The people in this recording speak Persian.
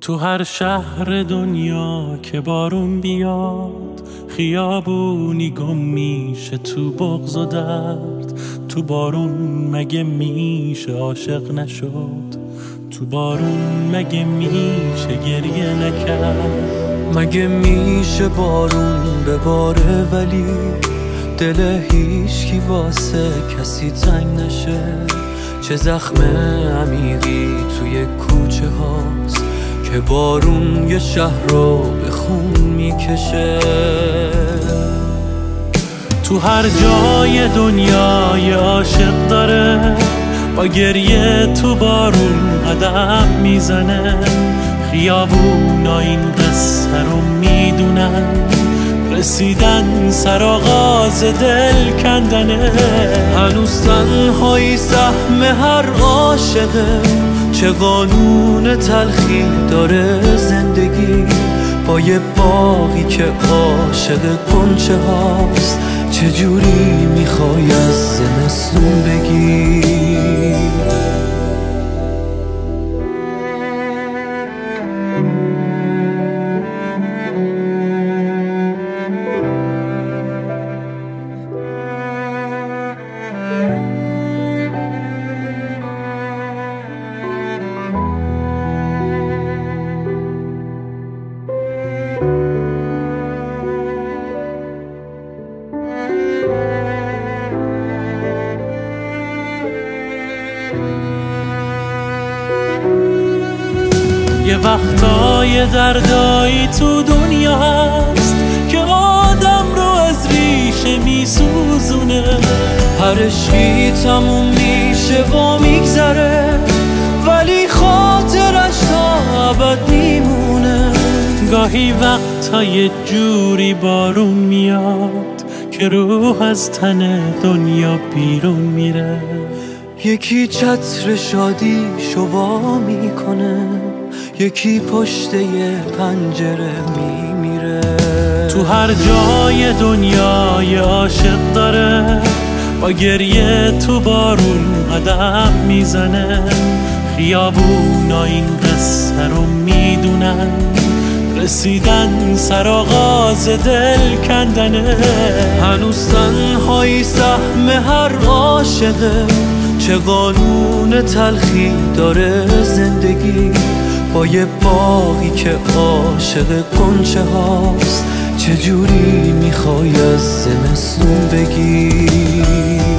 تو هر شهر دنیا که بارون بیاد، خیابونی گم میشه تو بغض و درد. تو بارون مگه میشه عاشق نشد؟ تو بارون مگه میشه گریه نکرد؟ مگه میشه بارون بباره ولی دل هیچکی واسه کسی تنگ نشه؟ چه زخم عمیقی توی کوچه هاست که بارون یه شهر رو به خون میکشه. تو هر جای دنیا یه عاشق داره، با گریه تو بارون قدم میزنه. خیابونا این قصه رو میدونن، رسیدن سرآغاز دل کندنه. هنوز تنهایی سهم هر عاشقه، چه قانون تلخی داره زندگی. با یه باغی که عاشق غنچه هاست، چجوری میخوای از زمستون بگی؟ یه وقتای دردایی تو دنیا هست که آدم رو از ریشه میسوزونه. هر عشقی تموم میشه و میگذره، ولی خاطرش تا ابد میمونه. گاهی وقتا یه جوری بارون میاد که روح از تن دنیا بیرون میره. یکی چتر شادی شوا میکنه، یکی پشت یه پنجره میمیره. تو هر جای دنیا یه عاشق داره، با گریه تو بارون قدم میزنه. خیابونا این قصه رو میدونن، رسیدن سرآغاز دل کندنه. هنوز تنهایی سهم هر عاشقه، چه قانون تلخی داره زندگی. با یه باغی که عاشق غنچه هاست، چجوری میخوای از زمستون بگی؟